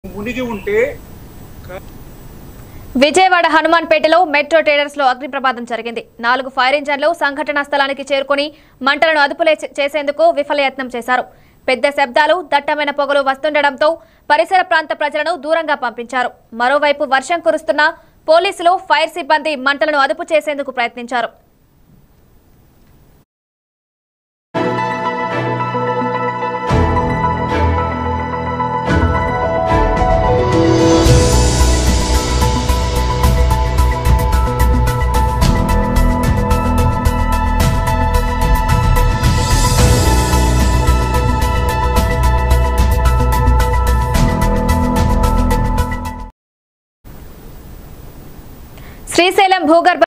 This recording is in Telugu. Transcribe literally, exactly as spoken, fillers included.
మునిగి ఉంటే విజయవాడ హనుమాన్పేటలో మెట్రో ట్రేడర్స్ లో అగ్ని ప్రమాదం జరిగింది. నాలుగు ఫైర్ ఇంజన్లు సంఘటనా స్థలానికి చేరుకుని మంటలను అదుపులో చేసేందుకు విఫలయత్నం చేశారు. పెద్ద శబ్దాలు, దట్టమైన పొగలు వస్తుండటంతో పరిసర ప్రాంత ప్రజలను దూరంగా పంపించారు. మరోవైపు వర్షం కురుస్తున్న పోలీసులు, ఫైర్ సిబ్బంది మంటలను అదుపు చేసేందుకు ప్రయత్నించారు. శ్రీశైలం భూగర్భ